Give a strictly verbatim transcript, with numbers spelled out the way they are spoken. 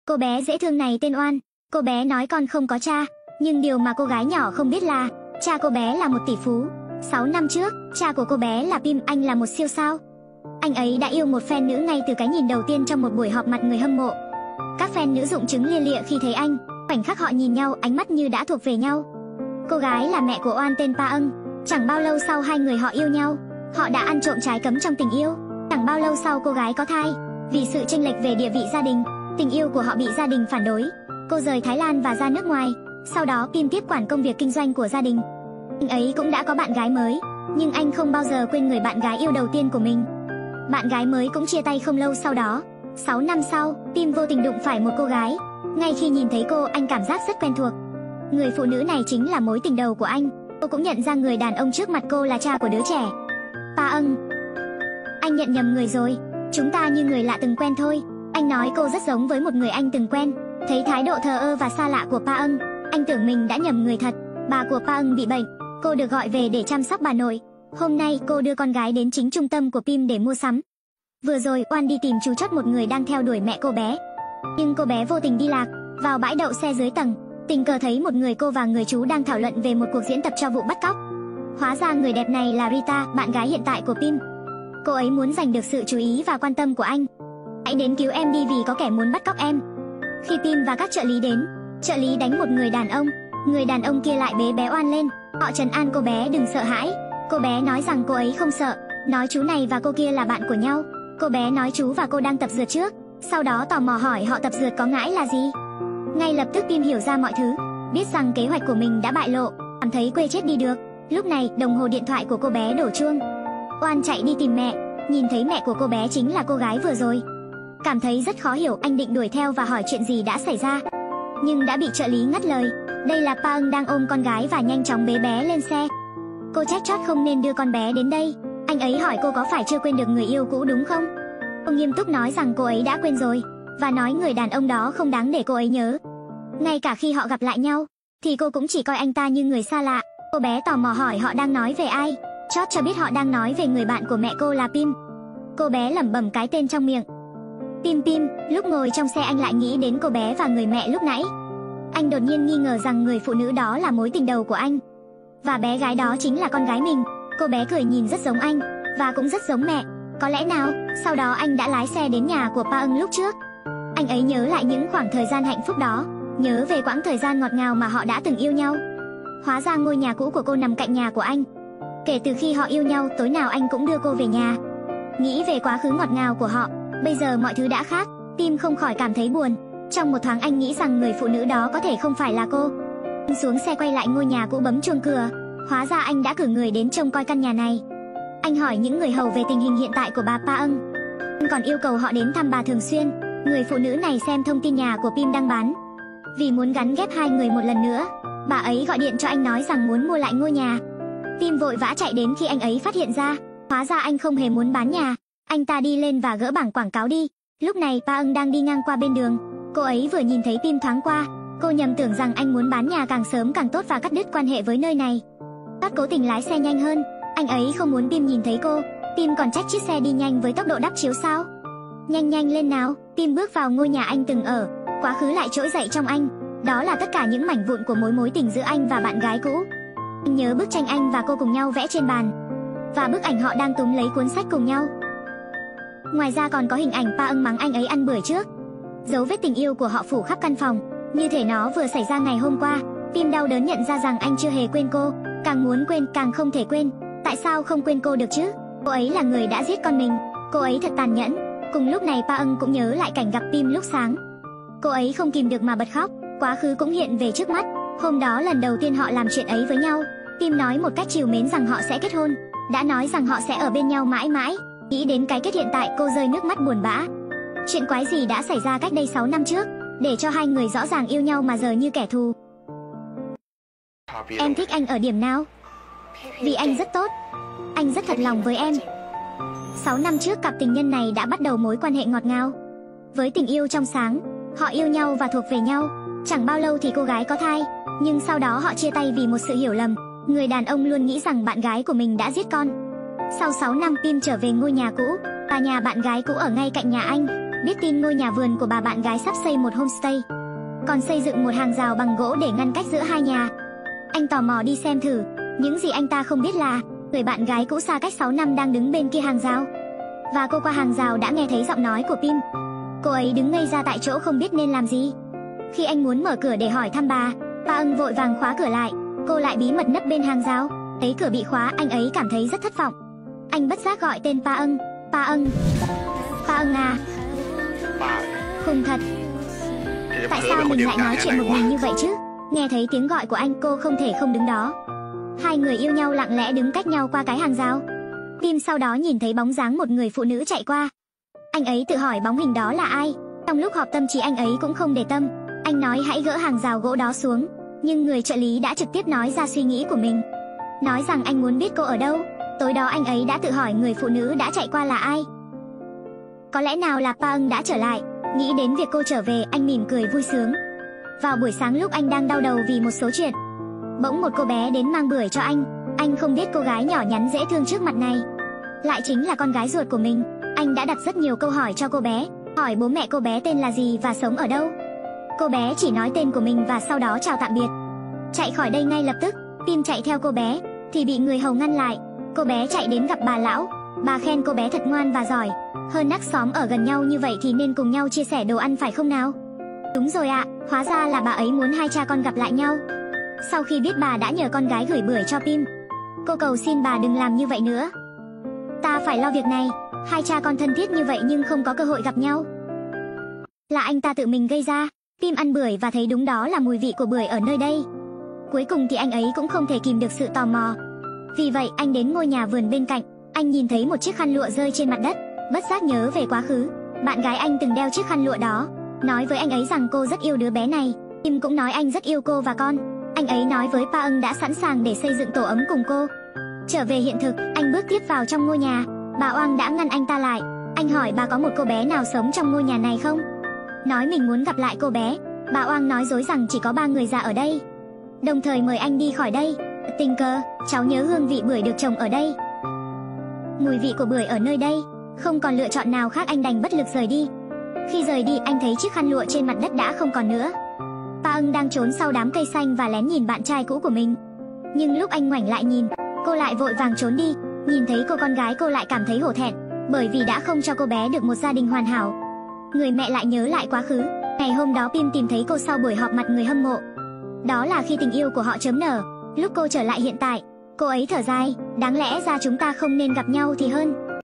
Cô bé dễ thương này tên Oan. Cô bé nói con không có cha, nhưng điều mà cô gái nhỏ không biết là cha cô bé là một tỷ phú. sáu năm trước, cha của cô bé là Pim, anh là một siêu sao. Anh ấy đã yêu một fan nữ ngay từ cái nhìn đầu tiên trong một buổi họp mặt người hâm mộ. Các fan nữ rụng trứng lia lịa khi thấy anh, khoảnh khắc họ nhìn nhau, ánh mắt như đã thuộc về nhau. Cô gái là mẹ của Oan tên Pa Eung. Chẳng bao lâu sau hai người họ yêu nhau, họ đã ăn trộm trái cấm trong tình yêu. Chẳng bao lâu sau cô gái có thai. Vì sự chênh lệch về địa vị gia đình, tình yêu của họ bị gia đình phản đối. Cô rời Thái Lan và ra nước ngoài. Sau đó Pim tiếp quản công việc kinh doanh của gia đình. Anh ấy cũng đã có bạn gái mới, nhưng anh không bao giờ quên người bạn gái yêu đầu tiên của mình. Bạn gái mới cũng chia tay không lâu sau đó. sáu năm sau, Pim vô tình đụng phải một cô gái. Ngay khi nhìn thấy cô, anh cảm giác rất quen thuộc. Người phụ nữ này chính là mối tình đầu của anh. Cô cũng nhận ra người đàn ông trước mặt cô là cha của đứa trẻ. Pa Eung, anh nhận nhầm người rồi. Chúng ta như người lạ từng quen thôi. Anh nói cô rất giống với một người anh từng quen. Thấy thái độ thờ ơ và xa lạ của Pa Eung, anh tưởng mình đã nhầm người thật. Bà của Pa Eung bị bệnh, cô được gọi về để chăm sóc bà nội. Hôm nay cô đưa con gái đến chính trung tâm của Pim để mua sắm. Vừa rồi Oan đi tìm chú chót, một người đang theo đuổi mẹ cô bé. Nhưng cô bé vô tình đi lạc vào bãi đậu xe dưới tầng. Tình cờ thấy một người cô và người chú đang thảo luận về một cuộc diễn tập cho vụ bắt cóc. Hóa ra người đẹp này là Rita, bạn gái hiện tại của Pim. Cô ấy muốn giành được sự chú ý và quan tâm của anh. Hãy đến cứu em đi vì có kẻ muốn bắt cóc em. Khi Pim và các trợ lý đến, trợ lý đánh một người đàn ông. Người đàn ông kia lại bế bé Oan lên. Họ trấn an cô bé đừng sợ hãi. Cô bé nói rằng cô ấy không sợ, nói chú này và cô kia là bạn của nhau. Cô bé nói chú và cô đang tập dượt trước, sau đó tò mò hỏi họ tập dượt có ngãi là gì. Ngay lập tức Pim hiểu ra mọi thứ, biết rằng kế hoạch của mình đã bại lộ, cảm thấy quê chết đi được. Lúc này đồng hồ điện thoại của cô bé đổ chuông. Oan chạy đi tìm mẹ, nhìn thấy mẹ của cô bé chính là cô gái vừa rồi. Cảm thấy rất khó hiểu, anh định đuổi theo và hỏi chuyện gì đã xảy ra, nhưng đã bị trợ lý ngắt lời. Đây là Pa Eung đang ôm con gái và nhanh chóng bế bé lên xe. Cô trách chót không nên đưa con bé đến đây. Anh ấy hỏi cô có phải chưa quên được người yêu cũ đúng không? Cô nghiêm túc nói rằng cô ấy đã quên rồi, và nói người đàn ông đó không đáng để cô ấy nhớ. Ngay cả khi họ gặp lại nhau, thì cô cũng chỉ coi anh ta như người xa lạ. Cô bé tò mò hỏi họ đang nói về ai. Chót cho biết họ đang nói về người bạn của mẹ cô là Pim. Cô bé lẩm bẩm cái tên trong miệng. Pim Pim. Lúc ngồi trong xe anh lại nghĩ đến cô bé và người mẹ lúc nãy. Anh đột nhiên nghi ngờ rằng người phụ nữ đó là mối tình đầu của anh, và bé gái đó chính là con gái mình. Cô bé cười nhìn rất giống anh, và cũng rất giống mẹ. Có lẽ nào, sau đó anh đã lái xe đến nhà của Pa Eung lúc trước. Anh ấy nhớ lại những khoảng thời gian hạnh phúc đó, nhớ về quãng thời gian ngọt ngào mà họ đã từng yêu nhau. Hóa ra ngôi nhà cũ của cô nằm cạnh nhà của anh. Kể từ khi họ yêu nhau, tối nào anh cũng đưa cô về nhà. Nghĩ về quá khứ ngọt ngào của họ, bây giờ mọi thứ đã khác. Tim không khỏi cảm thấy buồn. Trong một thoáng anh nghĩ rằng người phụ nữ đó có thể không phải là cô. Anh xuống xe quay lại ngôi nhà cũ bấm chuông cửa. Hóa ra anh đã cử người đến trông coi căn nhà này. Anh hỏi những người hầu về tình hình hiện tại của bà Pa Eung. Anh còn yêu cầu họ đến thăm bà thường xuyên. Người phụ nữ này xem thông tin nhà của Pim đang bán. Vì muốn gắn ghép hai người một lần nữa, bà ấy gọi điện cho anh nói rằng muốn mua lại ngôi nhà. Pim vội vã chạy đến khi anh ấy phát hiện ra. Hóa ra anh không hề muốn bán nhà. Anh ta đi lên và gỡ bảng quảng cáo đi. Lúc này Pa Eung đang đi ngang qua bên đường. Cô ấy vừa nhìn thấy Pim thoáng qua, cô nhầm tưởng rằng anh muốn bán nhà càng sớm càng tốt và cắt đứt quan hệ với nơi này. Chót cố tình lái xe nhanh hơn. Anh ấy không muốn Pim nhìn thấy cô. Pim còn trách chiếc xe đi nhanh với tốc độ đắp chiếu sao. Nhanh nhanh lên nào. Pim bước vào ngôi nhà anh từng ở. Quá khứ lại trỗi dậy trong anh. Đó là tất cả những mảnh vụn của mối mối tình giữa anh và bạn gái cũ. Anh nhớ bức tranh anh và cô cùng nhau vẽ trên bàn, và bức ảnh họ đang túm lấy cuốn sách cùng nhau. Ngoài ra còn có hình ảnh Pa Eung mắng anh ấy ăn bữa trước. Dấu vết tình yêu của họ phủ khắp căn phòng, như thể nó vừa xảy ra ngày hôm qua. Pim đau đớn nhận ra rằng anh chưa hề quên cô. Càng muốn quên càng không thể quên. Tại sao không quên cô được chứ? Cô ấy là người đã giết con mình. Cô ấy thật tàn nhẫn. Cùng lúc này Pa Eung cũng nhớ lại cảnh gặp Pim lúc sáng. Cô ấy không kìm được mà bật khóc. Quá khứ cũng hiện về trước mắt. Hôm đó lần đầu tiên họ làm chuyện ấy với nhau. Pim nói một cách trìu mến rằng họ sẽ kết hôn, đã nói rằng họ sẽ ở bên nhau mãi mãi. Nghĩ đến cái kết hiện tại, cô rơi nước mắt buồn bã. Chuyện quái gì đã xảy ra cách đây sáu năm trước, để cho hai người rõ ràng yêu nhau mà giờ như kẻ thù. Em thích anh ở điểm nào? Vì anh rất tốt. Anh rất thật lòng với em. Sáu năm trước cặp tình nhân này đã bắt đầu mối quan hệ ngọt ngào. Với tình yêu trong sáng, họ yêu nhau và thuộc về nhau. Chẳng bao lâu thì cô gái có thai, nhưng sau đó họ chia tay vì một sự hiểu lầm. Người đàn ông luôn nghĩ rằng bạn gái của mình đã giết con. Sau sáu năm Pim trở về ngôi nhà cũ, và nhà bạn gái cũ ở ngay cạnh nhà anh. biết tin ngôi nhà vườn của bà bạn gái sắp xây một homestay, còn xây dựng một hàng rào bằng gỗ để ngăn cách giữa hai nhà. Anh tò mò đi xem thử. Những gì anh ta không biết là người bạn gái cũ xa cách sáu năm đang đứng bên kia hàng rào, và cô qua hàng rào đã nghe thấy giọng nói của Pim. Cô ấy đứng ngây ra tại chỗ không biết nên làm gì. Khi anh muốn mở cửa để hỏi thăm bà, Pa Ân vội vàng khóa cửa lại. Cô lại bí mật nấp bên hàng rào. Thấy cửa bị khóa, anh ấy cảm thấy rất thất vọng. Anh bất giác gọi tên Pa Ân. Pa Ân. Pa Ân à. Khùng thật. Tại sao mình lại nói chuyện một mình như vậy chứ? Nghe thấy tiếng gọi của anh, cô không thể không đứng đó. Hai người yêu nhau lặng lẽ đứng cách nhau qua cái hàng rào. Pim sau đó nhìn thấy bóng dáng một người phụ nữ chạy qua. Anh ấy tự hỏi bóng hình đó là ai. Trong lúc họp tâm trí anh ấy cũng không để tâm. Anh nói hãy gỡ hàng rào gỗ đó xuống, nhưng người trợ lý đã trực tiếp nói ra suy nghĩ của mình, nói rằng anh muốn biết cô ở đâu. Tối đó anh ấy đã tự hỏi người phụ nữ đã chạy qua là ai. Có lẽ nào là Pa Ân đã trở lại. Nghĩ đến việc cô trở về, anh mỉm cười vui sướng. Vào buổi sáng lúc anh đang đau đầu vì một số chuyện, bỗng một cô bé đến mang bưởi cho anh. Anh không biết cô gái nhỏ nhắn dễ thương trước mặt này lại chính là con gái ruột của mình. Anh đã đặt rất nhiều câu hỏi cho cô bé, hỏi bố mẹ cô bé tên là gì và sống ở đâu. Cô bé chỉ nói tên của mình và sau đó chào tạm biệt, chạy khỏi đây ngay lập tức. Pim chạy theo cô bé thì bị người hầu ngăn lại. Cô bé chạy đến gặp bà lão. Bà khen cô bé thật ngoan và giỏi. Hơn nắc xóm ở gần nhau như vậy thì nên cùng nhau chia sẻ đồ ăn phải không nào? Đúng rồi ạ, hóa ra là bà ấy muốn hai cha con gặp lại nhau. Sau khi biết bà đã nhờ con gái gửi bưởi cho Pim, cô cầu xin bà đừng làm như vậy nữa. Ta phải lo việc này. Hai cha con thân thiết như vậy nhưng không có cơ hội gặp nhau, là anh ta tự mình gây ra. Pim ăn bưởi và thấy đúng đó là mùi vị của bưởi ở nơi đây. Cuối cùng thì anh ấy cũng không thể kìm được sự tò mò. Vì vậy anh đến ngôi nhà vườn bên cạnh. Anh nhìn thấy một chiếc khăn lụa rơi trên mặt đất, bất giác nhớ về quá khứ. Bạn gái anh từng đeo chiếc khăn lụa đó, nói với anh ấy rằng cô rất yêu đứa bé này. Pim cũng nói anh rất yêu cô và con. Anh ấy nói với Pa Ân đã sẵn sàng để xây dựng tổ ấm cùng cô. Trở về hiện thực, anh bước tiếp vào trong ngôi nhà. Bà Oang đã ngăn anh ta lại. Anh hỏi bà có một cô bé nào sống trong ngôi nhà này không? Nói mình muốn gặp lại cô bé. Bà Oang nói dối rằng chỉ có ba người già ở đây, đồng thời mời anh đi khỏi đây. Tình cờ, cháu nhớ hương vị bưởi được trồng ở đây, mùi vị của bưởi ở nơi đây. Không còn lựa chọn nào khác, anh đành bất lực rời đi. Khi rời đi, anh thấy chiếc khăn lụa trên mặt đất đã không còn nữa. Pa Ân đang trốn sau đám cây xanh và lén nhìn bạn trai cũ của mình. Nhưng lúc anh ngoảnh lại nhìn, cô lại vội vàng trốn đi. Nhìn thấy cô con gái, cô lại cảm thấy hổ thẹn, bởi vì đã không cho cô bé được một gia đình hoàn hảo. Người mẹ lại nhớ lại quá khứ. Ngày hôm đó Pim tìm thấy cô sau buổi họp mặt người hâm mộ. Đó là khi tình yêu của họ chớm nở. Lúc cô trở lại hiện tại, cô ấy thở dài, đáng lẽ ra chúng ta không nên gặp nhau thì hơn.